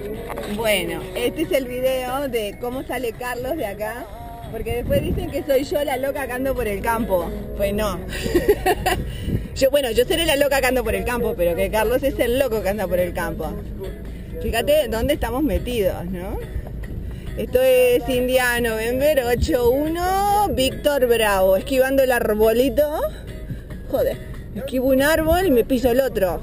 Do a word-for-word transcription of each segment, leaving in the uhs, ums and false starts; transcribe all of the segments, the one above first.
Bueno, este es el video de cómo sale Carlos de acá, porque después dicen que soy yo la loca que ando por el campo. Pues no. yo, bueno, yo seré la loca que ando por el campo, pero que Carlos es el loco que anda por el campo. Fíjate dónde estamos metidos, ¿no? Esto es India November ocho uno, Víctor Bravo, esquivando el arbolito. Joder, esquivo un árbol y me piso el otro.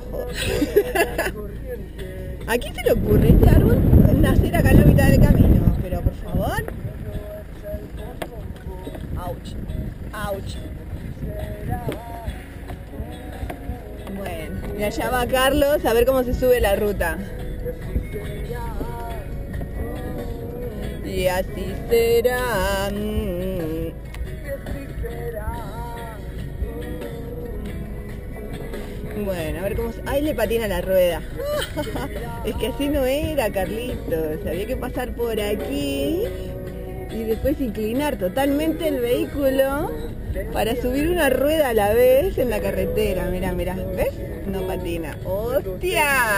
¿A quién se le ocurre este árbol nacer acá en la mitad del camino? Pero por favor. Ouch, ouch. Bueno, y allá va Carlos a ver cómo se sube la ruta. Y así será. Bueno, a ver cómo se... ¡Ay, le patina la rueda! Es que así no era, Carlitos. Había que pasar por aquí y después inclinar totalmente el vehículo para subir una rueda a la vez en la carretera. Mira, mira, ¿ves? No patina. ¡Hostia!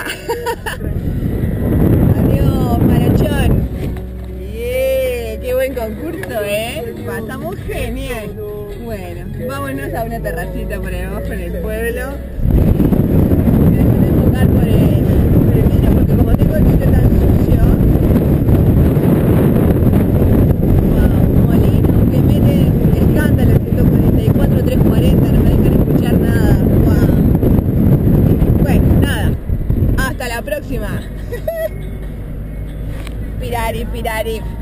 Adiós, Marachón. Yeah, qué buen concurso, ¿eh? Pasamos genial. Bueno, vámonos a una terracita por ahí abajo en el pueblo. Voy a tocar por el, por el vidrio porque como tengo el vidrio tan sucio. Wow, molino que mete el escándalo ciento cuarenta y cuatro, trescientos cuarenta, no me dejan escuchar nada. Wow. Bueno, nada. Hasta la próxima. Pirari, pirari.